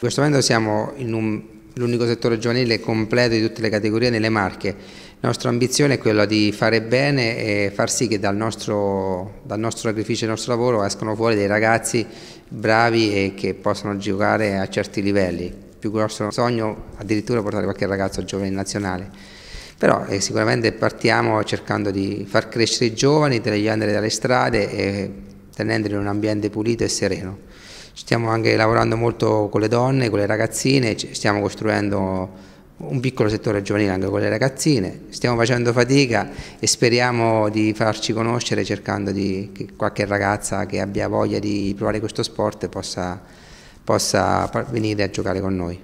questo momento siamo in l'unico settore giovanile completo di tutte le categorie nelle Marche. La nostra ambizione è quella di fare bene e far sì che dal nostro sacrificio e dal nostro lavoro escano fuori dei ragazzi bravi e che possano giocare a certi livelli. Il più grosso sogno addirittura portare qualche ragazzo giovane in nazionale. Però sicuramente partiamo cercando di far crescere i giovani, tagliandoli dalle strade e tenendoli in un ambiente pulito e sereno. Stiamo anche lavorando molto con le donne, con le ragazzine, stiamo costruendo un piccolo settore giovanile anche con le ragazzine, stiamo facendo fatica e speriamo di farci conoscere cercando che qualche ragazza che abbia voglia di provare questo sport possa venire a giocare con noi.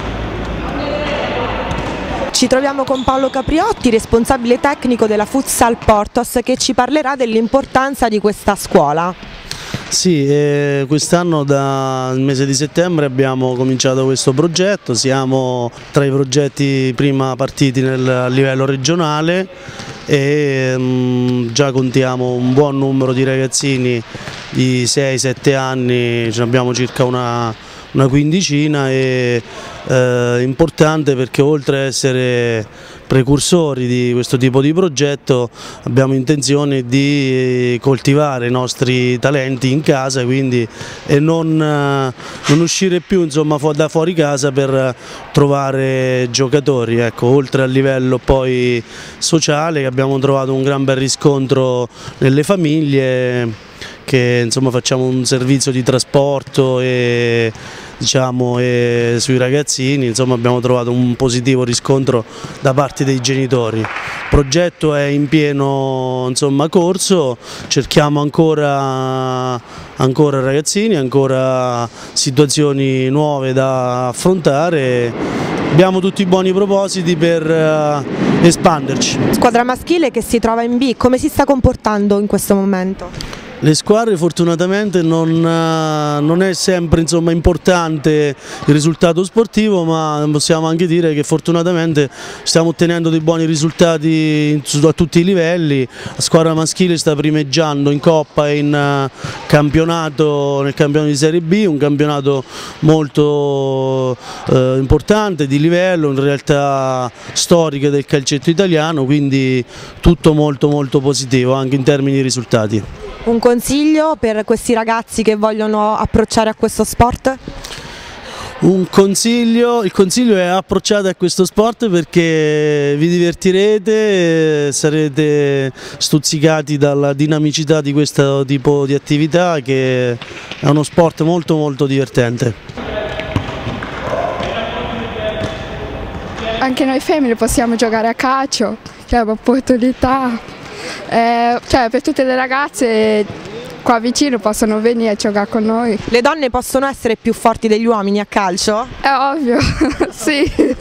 Ci troviamo con Paolo Capriotti, responsabile tecnico della Futsal Portos, che ci parlerà dell'importanza di questa scuola. Sì, quest'anno dal mese di settembre abbiamo cominciato questo progetto, siamo tra i progetti prima partiti a livello regionale e già contiamo un buon numero di ragazzini di 6-7 anni, abbiamo circa una quindicina e importante perché oltre ad essere precursori di questo tipo di progetto abbiamo intenzione di coltivare i nostri talenti in casa, quindi e non uscire più da fuori casa per trovare giocatori. Ecco, oltre al livello poi sociale abbiamo trovato un gran bel riscontro nelle famiglie, che facciamo un servizio di trasporto e sui ragazzini abbiamo trovato un positivo riscontro da parte dei genitori. Il progetto è in pieno corso, cerchiamo ancora ragazzini, ancora situazioni nuove da affrontare. Abbiamo tutti i buoni propositi per espanderci. Squadra maschile che si trova in B, come si sta comportando in questo momento? Le squadre fortunatamente non è sempre importante il risultato sportivo, ma possiamo anche dire che fortunatamente stiamo ottenendo dei buoni risultati a tutti i livelli. La squadra maschile sta primeggiando in Coppa e nel campionato di Serie B, un campionato molto importante, di livello, in realtà storiche del calcetto italiano, quindi tutto molto positivo anche in termini di risultati. Un consiglio per questi ragazzi che vogliono approcciare a questo sport? Il consiglio è approcciate a questo sport perché vi divertirete, sarete stuzzicati dalla dinamicità di questo tipo di attività, che è uno sport molto divertente. Anche noi femmine possiamo giocare a calcio, che è un'opportunità. Per tutte le ragazze qua vicino possono venire a giocare con noi. Le donne possono essere più forti degli uomini a calcio? È ovvio, sì.